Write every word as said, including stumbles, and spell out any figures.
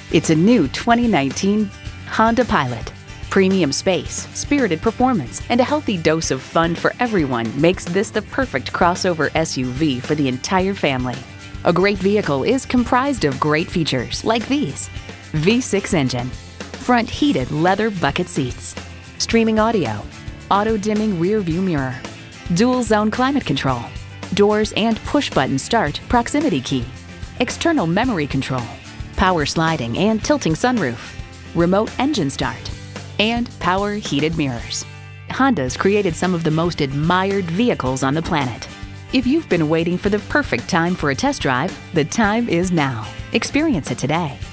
It's a new twenty nineteen Honda Pilot. Premium space, spirited performance, and a healthy dose of fun for everyone makes this the perfect crossover S U V for the entire family. A great vehicle is comprised of great features like these: V six engine, front heated leather bucket seats, streaming audio, auto-dimming rear view mirror, dual zone climate control, doors and push-button start proximity key, external memory control, power sliding and tilting sunroof, remote engine start, and power heated mirrors. Honda's created some of the most admired vehicles on the planet. If you've been waiting for the perfect time for a test drive, the time is now. Experience it today.